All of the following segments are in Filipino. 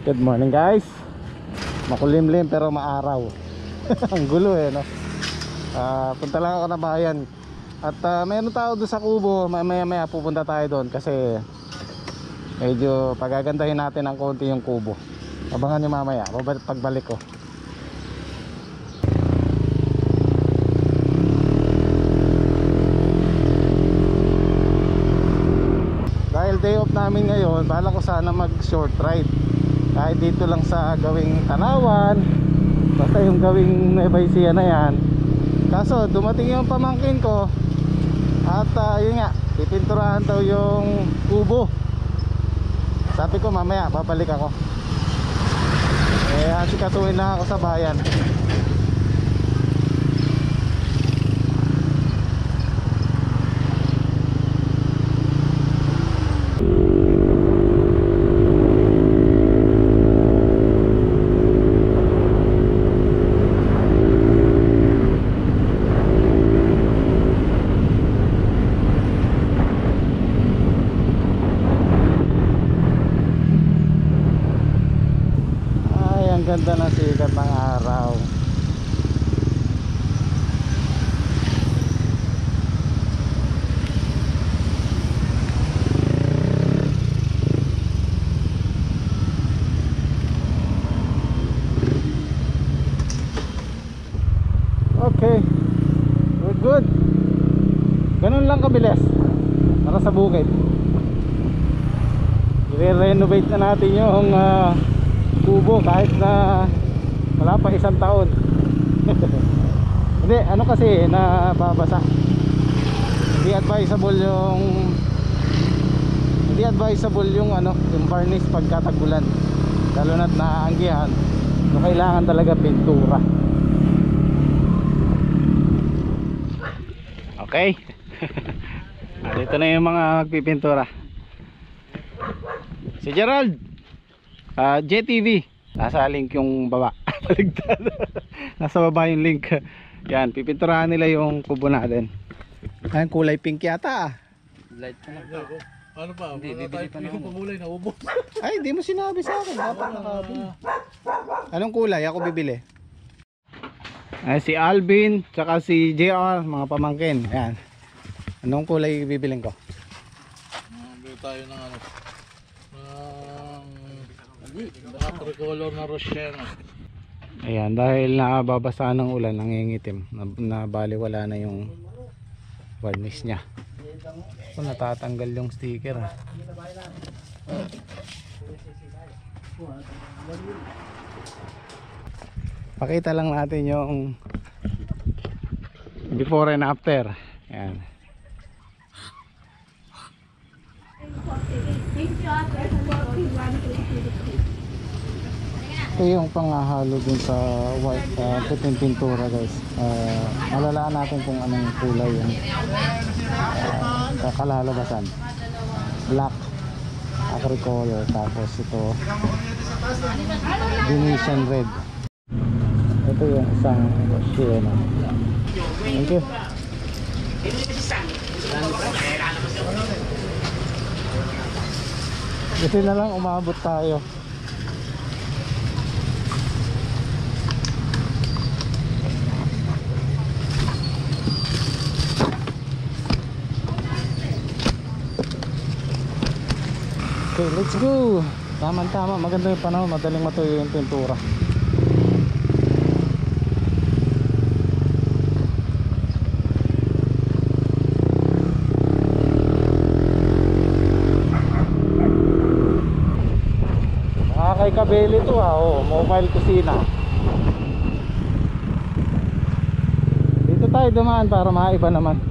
Good morning guys. Makulimlim pero maaraw. Ang gulo eh no. Punta lang ako na bayan. At mayroon tao doon sa kubo. Maya pupunta tayo doon kasi medyo pagagandahin natin ng konti yung kubo. Abangan nyo mamaya pagbalik ko. Dahil day off namin ngayon, bala ko sana mag short ride kahit dito lang sa gawing Tanawan, basta yung gawing Nueva Ecija na yan. Kaso dumating yung pamangkin ko at yun nga, pipinturahan daw yung kubo. Sabi ko mamaya babalik ako. Asikasuhin lang ako sa bayan. Ganda ng sikat ng araw. Okay, we're good. Ganun lang kabilis para sa bukid. I-renovate na natin yung kubo kahit na wala pa isang taon. Hindi, ano kasi nababasa. Hindi advisable yung yung varnish pagkatagulan, lalo na't naaanggihan. So kailangan talaga pintura. Okay. Dito na yung mga magpipintura. Si Gerald, JTV, nasa link yung baba. Baligtad. Nasa baba yung link. Yan, pipinturahan nila yung kubo natin. Ayan, kulay pink yata. Light pa na. Ano pa? Hindi, bibili pa na ako. Pagulay na ubos. Ay, di mo sinabi sa akin. Dapat nakabili. Anong kulay? Ako bibili. Ay, si Alvin, tsaka si JR, mga pamangkin. Ayan. Anong kulay bibiling ko? Bili tayo ng tricolor na Roshena. Ayan, dahil nababasa ng ulan, nangingitim, nabaliwala na yung varnish nya. So, natatanggal yung sticker ha. Pakita lang natin yung before and after. Ayan. Ito yung panghahalo dun sa white puting pintura guys. Malalaan natin kung anong kulay yung kakalalabasan. Black acricolor, tapos ito Venetian red. Ito yung isang Sienna. Thank you. Kasi na lang umabot tayo. Okay, let's go. Tama-tama, maganda yung panahon, madaling matuyo yung pintura. Kay Kabeli to ha, mobile kusina. Dito tayo dumaan para maiba naman.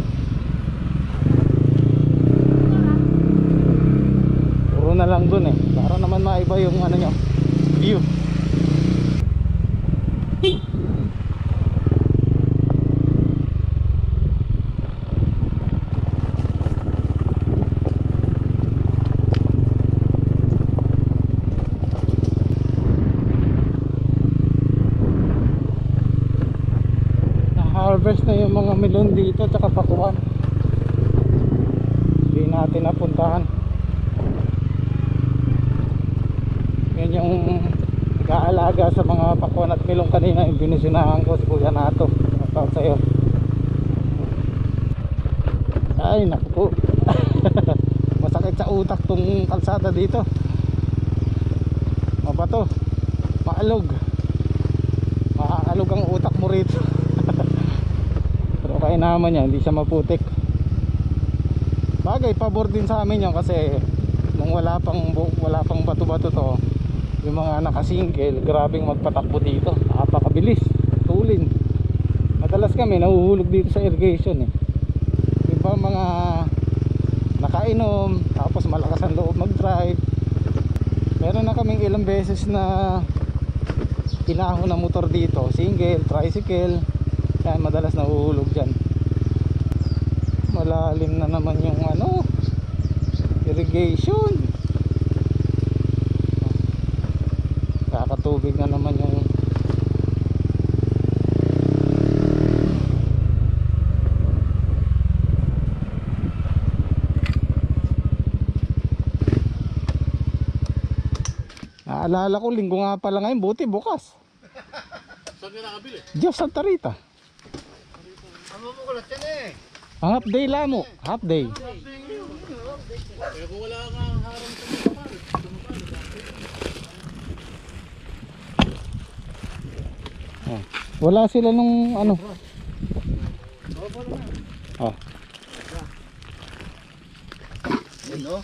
Puro na lang dun para naman maiba yung nyo, view. Harvest na yung mga melon dito tsaka pakuan. Hindi natin napuntahan. Yan yung nag-aalaga sa mga pakwan at milong kanina, yung binusunahan ko si Kuya Nato. Shoutout sa'yo. Ay naku po. Masakit sa utak tong kalsada dito. Mabato, maalog ang utak mo rito. Pero kaya naman yan, hindi siya maputik. Bagay, pabor din sa amin yan kasi nung wala pang bato-bato to, yung mga nakasingle, grabing magpatakbo dito, napakabilis, tulin. Madalas kami nahuhulog dito sa irrigation eh. Diba mga nakainom, tapos malakas ang loob mag-drive. Meron na kaming ilang beses na pinahon na motor dito, single, tricycle. Yan, madalas nahuhulog dyan. Malalim na naman yung ano, irrigation. Kakatubig na naman yung naalala ko, linggo nga pala ngayon, buti bukas. Saan ka nakabili? Diyos Santa Rita. Ano mo ko lang yan eh? Ang half day lang mo, half day. Eh kung wala kang harang sa mga kapal. Oh. Wala sila nung ano. Oh. Ano?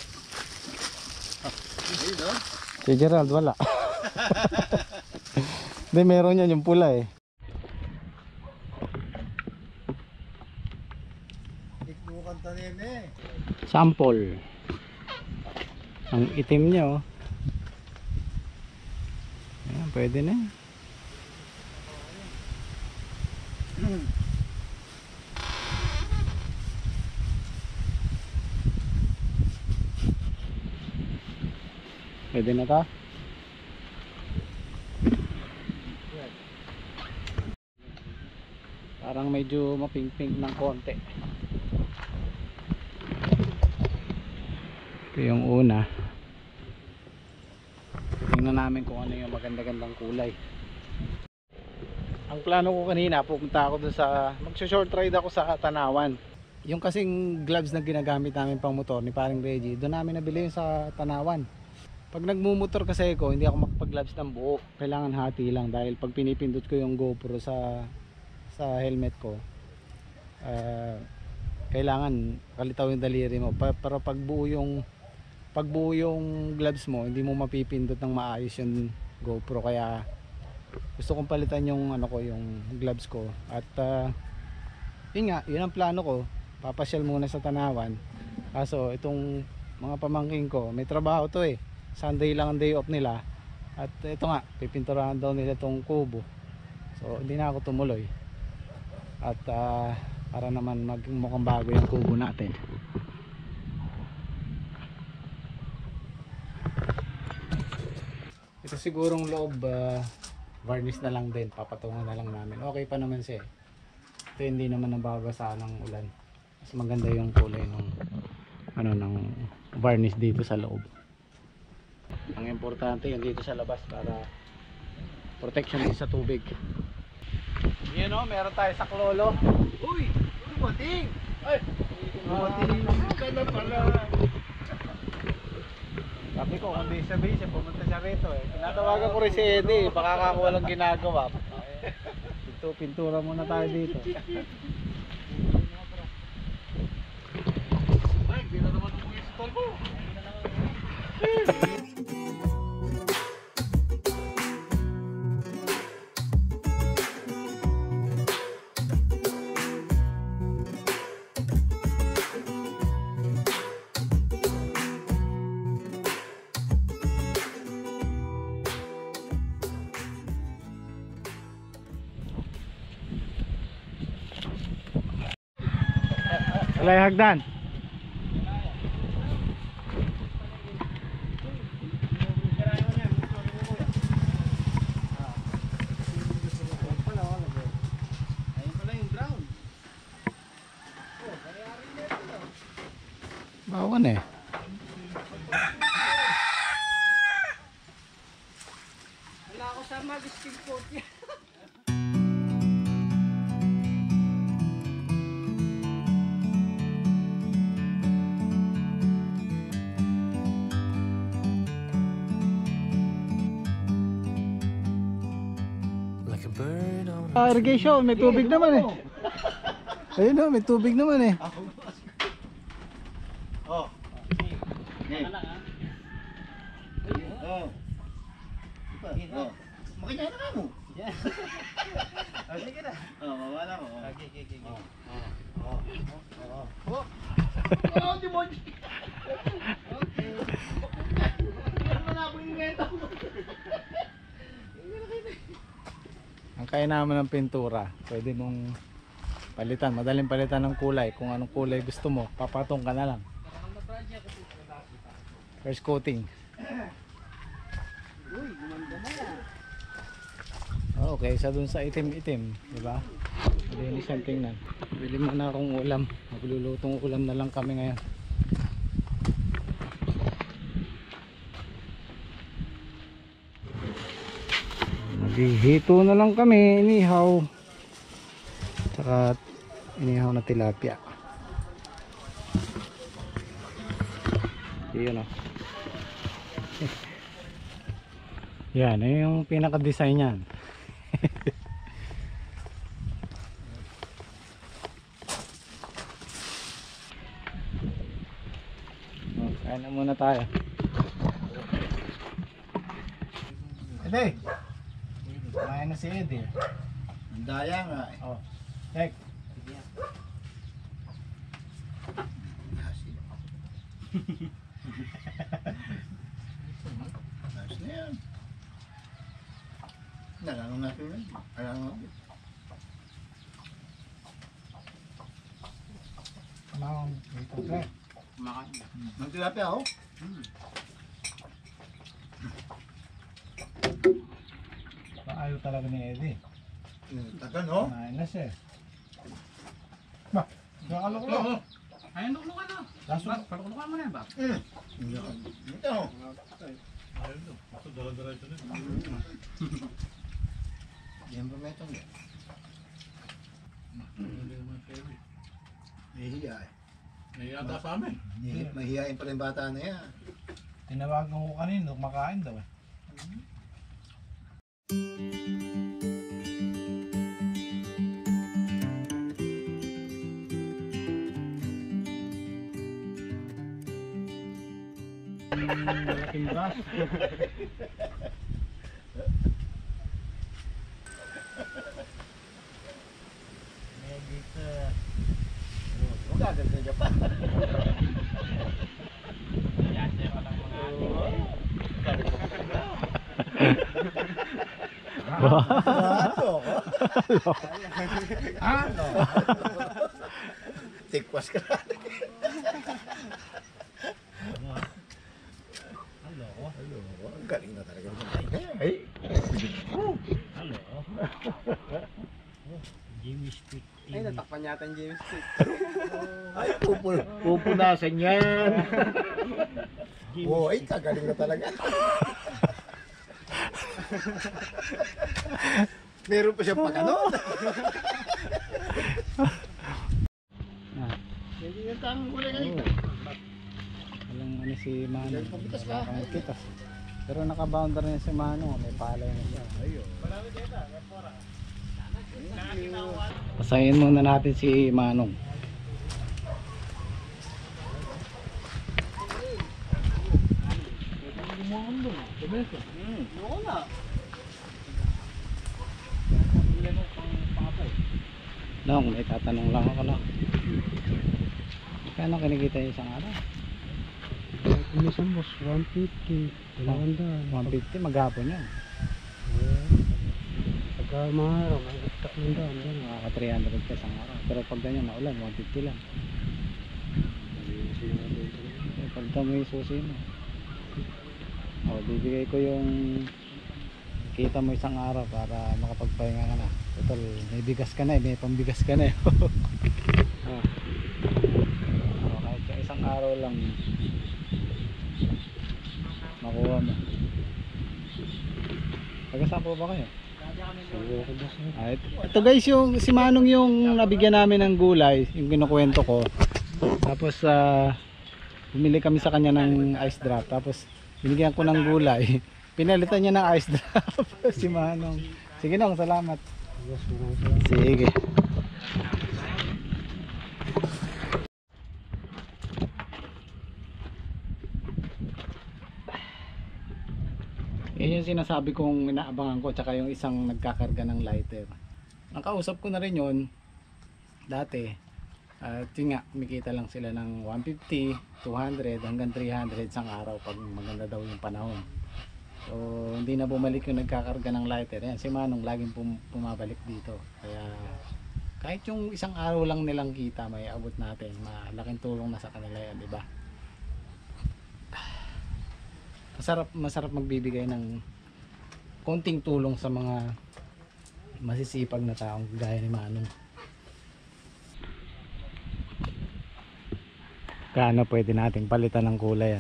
Si Gerald wala. Hindi, meron yan yung pula eh. Tikbukan tanin eh. Sample. Ang itim niya oh. Ayan, pwede na. Pwede na ta? Parang medyo mapink-pink ng konti. Ito yung una. Tingnan namin kung ano yung maganda-gandang kulay. Ang plano ko kanina, pupunta ako dun sa mag-short ride ako sa Tanawan. Yung kasing gloves na ginagamit namin pang motor ni paring Reggie, doon namin nabili yung sa Tanawan. Pag nagmumotor kasi ako, hindi ako makapag-gloves ng buo. Kailangan hati lang dahil pag pinipindot ko yung GoPro sa helmet ko, kailangan kalitaw yung daliri mo. Pero pag buo yung gloves mo, hindi mo mapipindot ng maayos yung GoPro. Kaya gusto kong palitan yung ano ko, yung gloves ko. At yun nga, yun ang plano ko. Papasyal muna sa Tanawan. Kaso itong mga pamangking ko, may trabaho to eh. Sunday lang ang day off nila. At ito nga, pipinturahan daw nila itong kubo. So hindi na ako tumuloy. At para naman mukhang bago yung kubo natin. Ito sigurong loob, varnish na lang din, papatungan na lang namin. Okay pa naman siya. Ito hindi naman nababasa ng ulan. Mas maganda yung kulay ng varnish dito sa loob. Ang importante yun dito sa labas para protection din sa tubig. Yan o, meron tayo sa Klolo. Uy! Dumating! Ay! Dumating ka na pala! Sabi ko, kung busy pumunta siya rito eh. Tinatawagan ko rin si Eddie, baka ako walang ginagawa. Pintura muna tayo dito. Ay, hindi na naman umuwi si Tolbo! Alay hagdan. Bawan eh. tama, distinct coat yan. Irrigation, may tubig naman eh. Ayun o, may tubig naman eh. Oh. Okay. Oh. Oh. Makanya na kamu. Sige na. Oh, mawala mo. Okay. Oh, di mo. Okay. Ano na po yung meto? Ang kaya naman ng pintura, pwede mong palitan, madaling palitan ng kulay. Kung anong kulay gusto mo, papatong ka na lang. First coating. Okay, sa dun sa itim-itim, di ba? Malinis ang tingnan. Bili mo na akong ulam. Maglulutong ulam na lang kami ngayon. Maghihito na lang kami, inihaw. Tsaka inihaw na tilapia. Yun o. Yan, yung pinaka-design yan. Kain na muna tayo. Ede! Kumain na si Ede. Ang daya nga eh. Oh, check. Ayos na yan. Nalangon natin yun. Nalangon natin. Kumakain dito, pre. Kumakain na. Ang tilapia ako. Ayaw talaga ni Ede. Tagal no? Kumain na siya. Ba, nakalok na. Ayun, luklukan na. Laso. Paluklukan mo na yan ba? Ito. Yan ba may itong yan? Nahihiya eh. Naiata sa amin. Mahihiyain pala yung bata na yan. Tinawagan ko kanino, kumakain daw eh. Malaking bus. Huwag gaganda niya pa. Ano? Ano? Tikwas ka na. Hello. Ang galing na talaga. Ay. Ay, natakpan yata yung James Street. Ay, pupunasan yan. Boy, kagaling na talaga. Meron pa siya pagkanon. Hindi yung tamang kulay ganito. Walang ano si Mano. Pagkitas ka. Pagkitas. Pero naka-boundary na si Mano. May palay na siya. Pasayin muna natin si Manong. Oo na. Nong, may tatanong lang ako na. Kano kinikita yung isang araw? Minsan boss, 150, 150 maghapon yan. Pagka mga araw, may istak ng daan. Makaka 300 ka isang araw. Pero pag ganyan maulan, 150 lang. Pagka may susi mo. O, bibigay ko yung kita mo isang araw para makapagpahinga ka na. Total, may bigas ka na eh, may pambigas ka na eh. Kahit yung isang araw lang makuha mo. Taga saan po ba kayo? Siguro boss. Ito guys, yung si Manong yung nabigyan namin ng gulay, yung kinukwento ko. Tapos bumili kami sa kanya ng ice drop. Tapos binigyan ko ng gulay. Pinalitan niya ng ice drop si Manong. Sige nong, salamat. Boss, maraming salamat. Sige. Yan yung sinasabi kong inaabangan ko, tsaka yung isang nagkakarga ng lighter. Ang kausap ko na rin yun dati. At yun nga, kumikita lang sila ng 150, 200 hanggang 300 isang araw pag maganda daw yung panahon. So hindi na bumalik yung nagkakarga ng lighter. Yan, si Manong laging pumabalik dito. Kaya kahit yung isang araw lang nilang kita may abot natin, malaking tulong na sa kanila yan, di ba? Masarap magbibigay ng konting tulong sa mga masisipag na taong gaya ni Manong. Gaano pwede nating palitan ng kulay yan?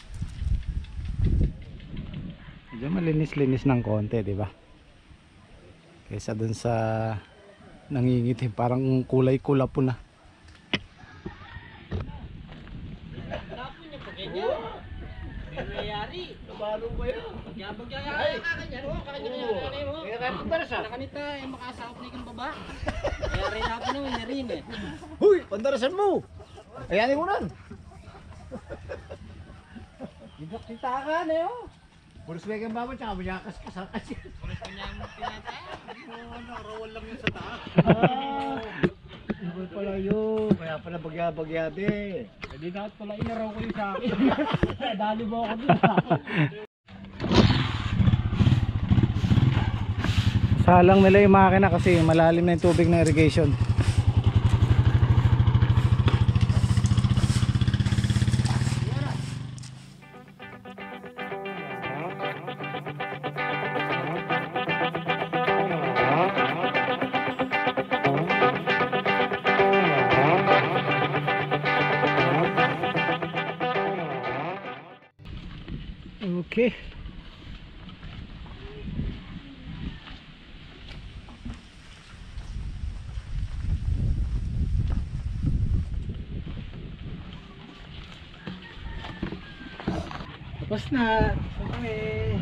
Medyo malinis-linis ng konti, di ba? Kaysa dun sa nangingitim, parang kulay kulapo na. Nangyayari. Kabalo ba yan? Pagyabag-yaya ka kanyan mo. Kanyan mo. Kaya kaya pandarasan. Nakanita ay makasakop na ikang baba. Kaya rin natin naman narin eh. Huy! Pandarasan mo! Ayan mo nun. Ibak si Takan eh oh. Pulis ba yung baba tsaka mayakas ka sa kasi. Pulis ba niya yung pinatay? Nakarawal lang yun sa taas. Ibal pala yun. Kaya pala bagya-bagyade. Hindi dapat pala inaraw ko yung sa akin. Dali mo ako dun. Salang nila yung makina kasi malalim na yung tubig ng irrigation. Okay. Tapos na. Okay.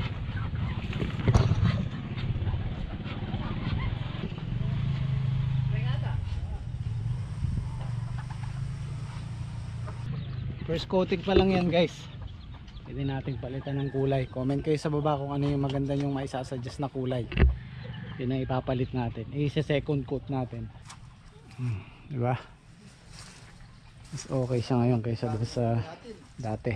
First coating pa lang yan guys. Pwede nating palitan ng kulay. Comment kayo sa baba kung ano yung maganda yung maisasuggest na kulay. Yun ang ipapalit natin. Second coat natin. Diba? Mas okay siya ngayon kaysa doon sa dati.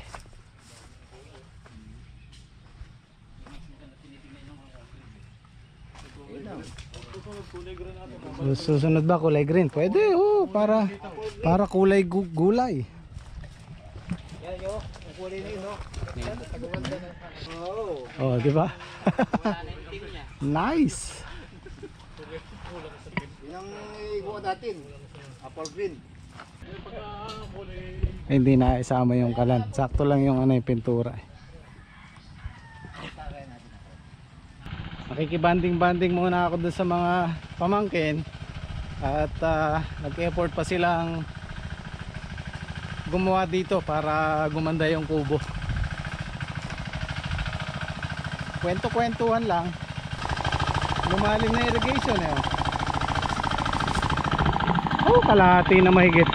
Susunod ba kulay green? Pwede, oh, para kulay gulay. Yan yo, kulay na yun no. Oh, di ba? Nice. Yun ang iguha natin. Apple green. Hindi na isama yung kalan. Sakto lang yung ano yung pintura. Nakikibanding-banding muna ako dun sa mga pamangkin. At nag-effort pa silang gumawa dito para gumanda yung kubo. Kwento-kwentuhan lang. Lumalim na irrigation eh. Oh, kalahati na mahigit.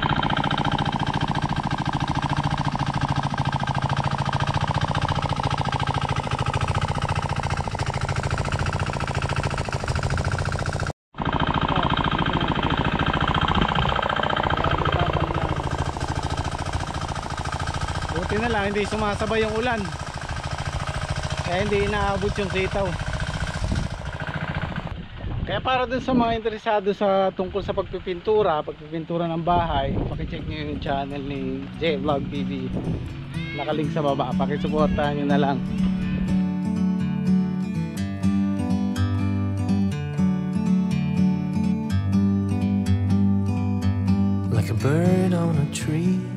Buti na lang hindi sumasabay yung ulan. Kaya hindi inaabot yung sitaw. Kaya para dun sa mga interesado sa tungkol sa pagpipintura ng bahay, paki-check nyo yung channel ni J-Vlog TV. Nakalink sa baba, paki-supportahan nyo na lang. Like a bird on a tree,